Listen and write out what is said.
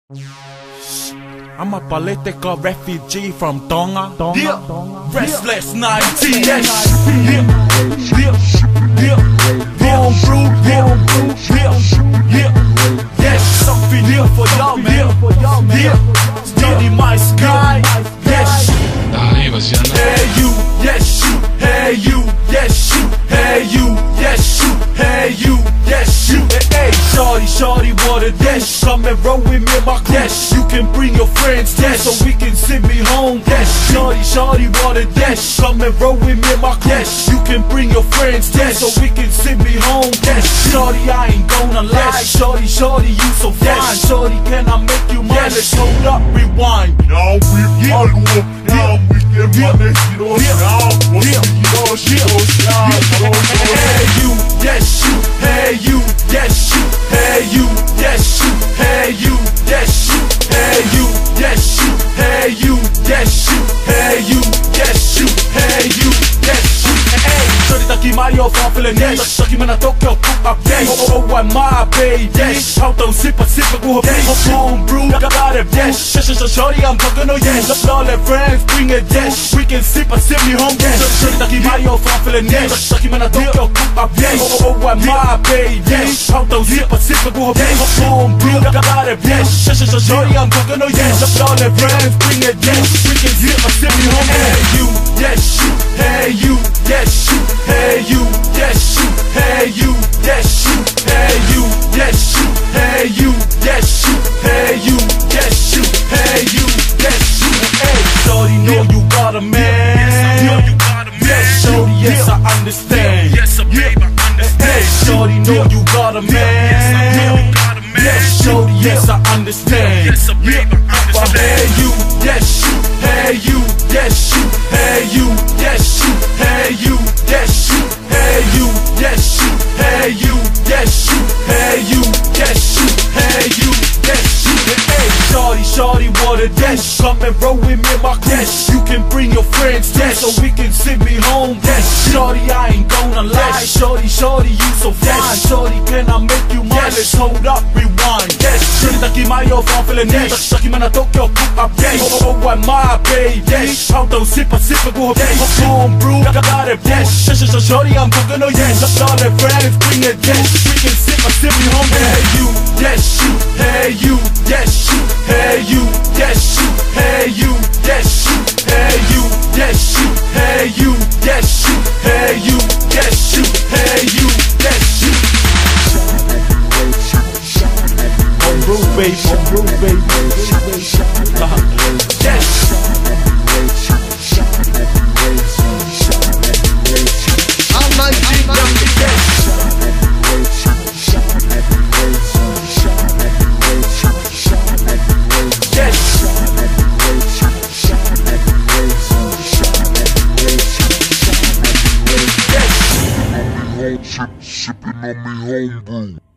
I'm a political refugee from Tonga. Yeah. Restless 19. Yes. Yeah. Born through. Yes. Something here for y'all, man. Yeah. Still in my sky. Yes. Hey you, yes you. Hey you, yes you. Hey you, yes you. Hey you, yes you. Hey, shorty, wanna dash? Come and roll with me, my dash. You can bring your friends, dash, so we can send me home, dash. Shorty, wanna dash? Come and roll with me, my dash. You can bring your friends, dash, so we can send me home, dash. Shorty, I ain't gonna lie. Shorty, you so fine. Shorty, can I make you mine? Let's hold up, rewind. Now we all up, now we get money, you know now. Hey you, yes you. Hey you, yes you. Hey you, yes you. Hey you, yes you. Hey you, yes you. Hey you, yes you. Hey you, yes you. Hey you, yes you. Hey, shorty taki mayo from feeling nice. Taki mana Tokyo cook up days. Oh, my baby. Auto sip go days. Home brew, got it dash. Shorty, I'm talking to yes. All the friends bring a dash. We can sip me home dash. Shorty taki mayo from feeling nice. Taki mana Tokyo cook up days. Oh, my baby. Auto sip go days. Home brew, got it dash. Shorty, I'm talking to yes. All the friends bring a dash. We can sip me home. Hey you, yes you. Hey you, yes you. Hey you, yes you. Hey you, yes you. Hey you, yes you. Hey you, yes you. Hey you, yes you. Hey you, yes you. Hey, shorty, know you got a man. Yes, shorty, yes I understand. Yes, babe, I understand. Hey, shorty, know you got a man. Yes, shorty, yes I understand. Yes, babe, I But understand. hey you, yes you. Hey you, yes you. Hey you, yes you. Hey you, yes you. Hey you, yes you. Hey you, yes you. Hey you, yes you. Hey you, yes you. Hey, shorty, wanna dash? Come and roll with me, my dash. You can bring your friends, dash, so we can send me home, dash. Shorty, I ain't gonna lie. Shorty, you so fine. Shorty, can I make you mine? Let's hold up, rewind. Dash. Shorty, taki mayo from feeling nice. Taki mana Tokyo cook up dash. Oh, my baby. Auto sip go dash. Home brew, got it dash. Shorty, I'm talking to yes. All the friends bring a dash. We can sip me home. Hey you, yes you. Hey you, yes you. Hey you, yes you. Hey you, yes you. Hey you, yes you. Hey you, yes you. Hey you, yes you. Hey you, yes you. On road, baby. Yes. I'm 19, Sipping on me homebrew.